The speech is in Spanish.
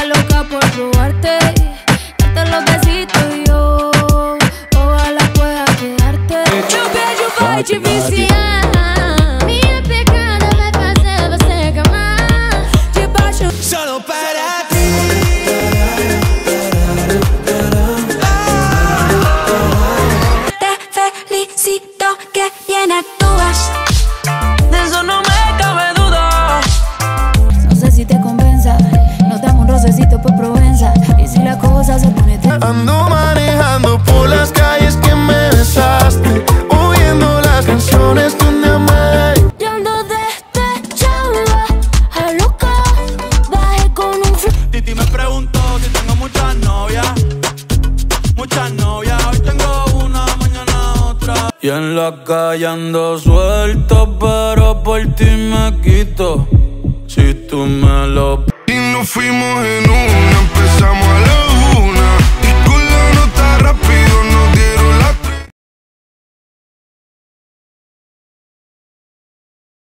loca por probarte, darte los besitos y yo ojalá pueda quedarte. Eu beijo vai te viciar, minha pegada vai fazer você gamar debaixo solo para ti. Te felicito que bien actúas, De eso no me cabe duda. no sé si te convenza, nos damos un rocecito por Provenza. Y si la cosa se pone Ando manejando por las calles que me besaste, oyendo las canciones que un día me... yo ando despechada, a loca, bajé con un Titi me preguntó si tengo muchas novias. Muchas novias, hoy tengo una, mañana otra. Y en la calle ando suelto, pero por ti me quito. Si tú me lo... Y nos fuimos en una